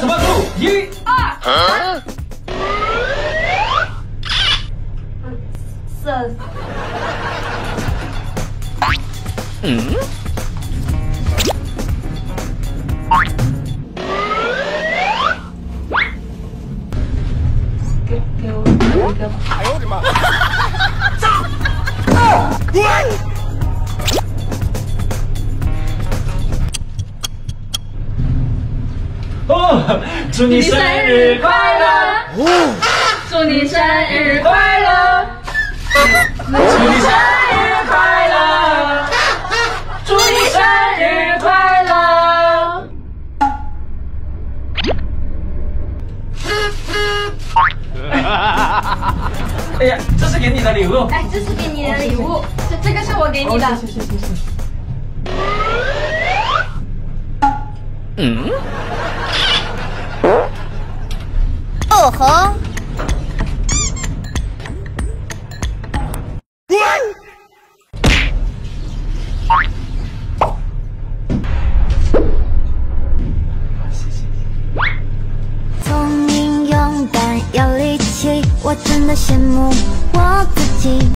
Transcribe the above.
什么数？1、2、 4。给我一个吧。哎呦我的妈！ 哦，祝你生日快乐！ 哦，祝你生日快乐！ 祝你生日快乐！ 祝你生日快乐！ 哎呀，这是给你的礼物。 哎，这是给你的礼物，这个是我给你的。 谢谢。 哦吼！聪明、勇敢、有力气，我真的羡慕我自己。